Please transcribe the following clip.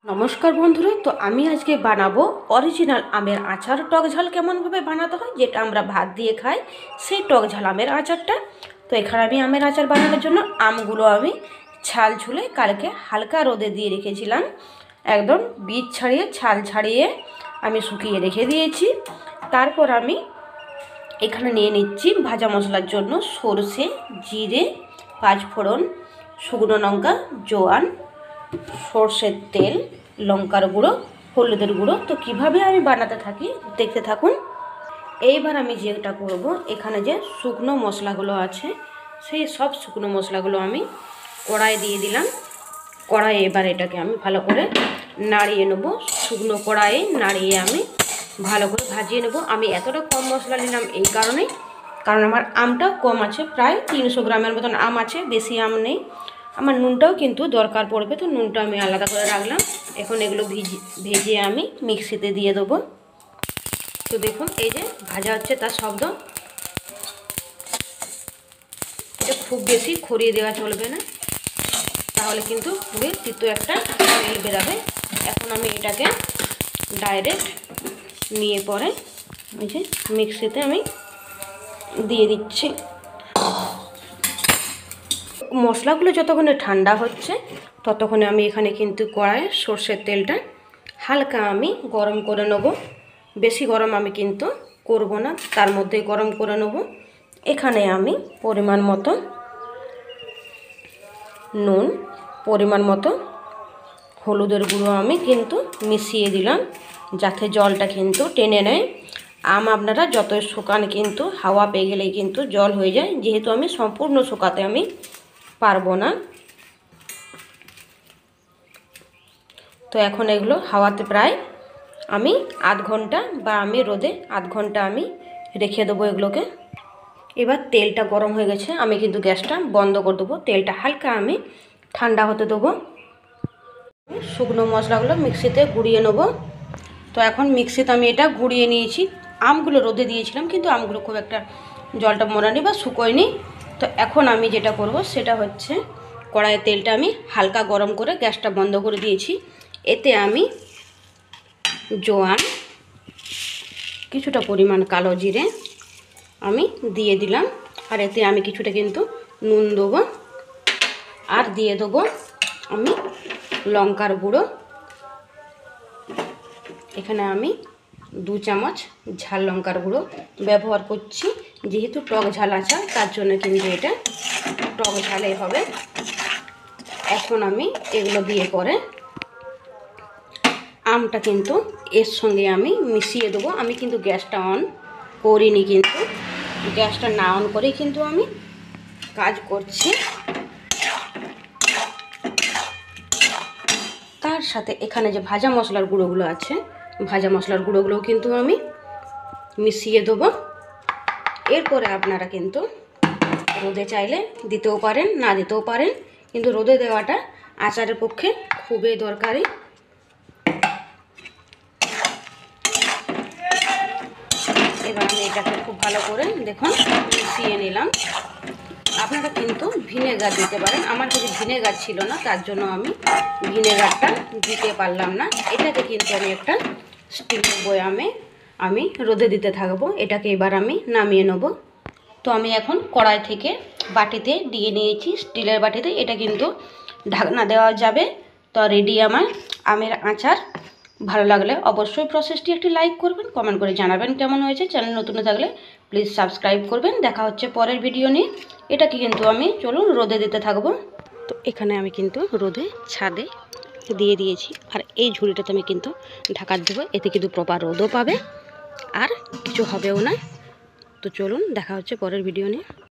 নমস্কার বন্ধুরা, তো আমি আজকে বানাবো অরিজিনাল আমের আচার। টক ঝাল কেমনভাবে বানাতে হয়, যেটা আমরা ভাত দিয়ে খাই, সেই টক ঝাল আমের আচারটা। তো এখানে আমি আমের আচার বানানোর জন্য আমগুলো আমি ছাল ছুলে কালকে হালকা রোদে দিয়ে রেখেছিলাম। একদম বীজ ছাড়িয়ে ছাল ছাড়িয়ে আমি শুকিয়ে রেখে দিয়েছি। তারপর আমি এখানে নিয়ে নিচ্ছি ভাজা মশলার জন্য সরষে, জিরে, পাঁচফোড়ন, শুকনো লঙ্কা, জোয়ান, সর্ষের তেল, লঙ্কার গুঁড়ো, হলুদের গুঁড়ো। তো কিভাবে আমি বানাতে থাকি দেখতে থাকুন। এইবার আমি যেটা করব, এখানে যে শুকনো মশলাগুলো আছে সেই সব শুকনো মশলাগুলো আমি কড়াই দিয়ে দিলাম। কড়াইয়ে এবার এটাকে আমি ভালো করে নাড়িয়ে নেব। শুকনো কড়াইয়ে নাড়িয়ে আমি ভালো করে ভাজিয়ে নেব। আমি এতটা কম মশলা নিলাম এই কারণেই, কারণ আমার আমটাও কম আছে, প্রায় 300 গ্রামের মতন আম আছে, বেশি আম নেই। আমার নুনটাও কিন্তু দরকার পড়বে, তো নুনটা আমি আলাদা করে রাখলাম। এখন এগুলো ভেজে আমি মিক্সিতে দিয়ে দেবো। তো দেখুন এই যে ভাজা হচ্ছে তার শব্দ। এটা খুব বেশি খড়িয়ে দেওয়া চলবে না, তাহলে কিন্তু খুবই তিতো একটা স্মেল বেরাবে। এখন আমি এটাকে ডাইরেক্ট নিয়ে পরে এই যে মিক্সিতে আমি দিয়ে দিচ্ছি। মশলাগুলো যতক্ষণে ঠান্ডা হচ্ছে ততক্ষণে আমি এখানে কিন্তু কড়াইয়ে সর্ষের তেলটা হালকা আমি গরম করে নেব। বেশি গরম আমি কিন্তু করব না, তার মধ্যেই গরম করে নেব। এখানে আমি পরিমাণ মতো নুন, পরিমাণ মতো হলুদের গুঁড়ো আমি কিন্তু মিশিয়ে দিলাম, যাতে জলটা কিন্তু টেনে নেয়। আম আপনারা যতই শুকান কিন্তু হাওয়া পেয়ে গেলেই কিন্তু জল হয়ে যায়, যেহেতু আমি সম্পূর্ণ শুকাতে আমি পারবো না। তো এখন এগুলো হাওয়াতে প্রায় আমি আধ ঘন্টা বা আমি রোদে আধ ঘন্টা আমি রেখে দেবো এগুলোকে। এবার তেলটা গরম হয়ে গেছে, আমি কিন্তু গ্যাসটা বন্ধ করে দেবো। তেলটা হালকা আমি ঠান্ডা হতে দেবো। শুকনো মশলাগুলো মিক্সিতে গুঁড়িয়ে নেব। তো এখন মিক্সিতে আমি এটা গুঁড়িয়ে নিয়েছি। আমগুলো রোদে দিয়েছিলাম কিন্তু আমগুলো খুব একটা জলটা মরানি বা শুকোয়নি। তো এখন আমি যেটা করব সেটা হচ্ছে, কড়াইয়ে তেলটা আমি হালকা গরম করে গ্যাসটা বন্ধ করে দিয়েছি। এতে আমি জোয়ান, কিছুটা পরিমাণ কালো জিরে আমি দিয়ে দিলাম। আর এতে আমি কিছুটা কিন্তু নুন দেবো, আর দিয়ে দেবো আমি লঙ্কার গুঁড়ো। এখানে আমি 2 চামচ ঝাল লঙ্কার গুঁড়ো ব্যবহার করছি, যেহেতু টক ঝাল আচার তার জন্য কিন্তু এটা টক ঝালে হবে। এখন আমি এগুলো দিয়ে পরে আমটা কিন্তু এর সঙ্গে আমি মিশিয়ে দেবো। আমি কিন্তু গ্যাসটা অন করিনি, কিন্তু গ্যাসটা না অন করেই কিন্তু আমি কাজ করছি। তার সাথে এখানে যে ভাজা মশলার গুঁড়োগুলো আছে, ভাজা মশলার গুঁড়োগুলোও কিন্তু আমি মিশিয়ে দেবো। এরপরে আপনারা কিন্তু রোদে চাইলে দিতেও পারেন, না দিতেও পারেন, কিন্তু রোদে দেওয়াটা আচারের পক্ষে খুবই দরকারি। এবার আমি এটাকে খুব ভালো করে দেখুন মিশিয়ে নিলাম। আপনারা কিন্তু ভিনেগার দিতে পারেন। আমার যদি ভিনেগার ছিল না, তার জন্য আমি ভিনেগারটা দিতে পারলাম না। এটাকে কিন্তু আমি একটা স্টিলের বয়ামে আমি রোদে দিতে থাকবো। এটাকে এবার আমি নামিয়ে নেব। তো আমি এখন কড়াই থেকে বাটিতে দিয়ে নিয়েছি, স্টিলের বাটিতে। এটা কিন্তু ঢাকনা দেওয়া যাবে। তো রেডি আমার আমের আচার। ভালো লাগলে অবশ্যই প্রসেসটি একটি লাইক করবেন, কমেন্ট করে জানাবেন কেমন হয়েছে। চ্যানেল নতুন থাকলে প্লিজ সাবস্ক্রাইব করবেন। দেখা হচ্ছে পরের ভিডিও নিয়ে। এটাকে কিন্তু আমি চলুন রোদে দিতে থাকবো। তো এখানে আমি কিন্তু রোদে ছাদে দিয়ে দিয়েছি, আর এই ঝুড়িটাতে আমি কিন্তু ঢাকা দেবো। এতে কিন্তু প্রপার রোদও পাবে আর কিছু হবেও না। তো চলুন দেখা হচ্ছে পরের ভিডিও নিয়ে।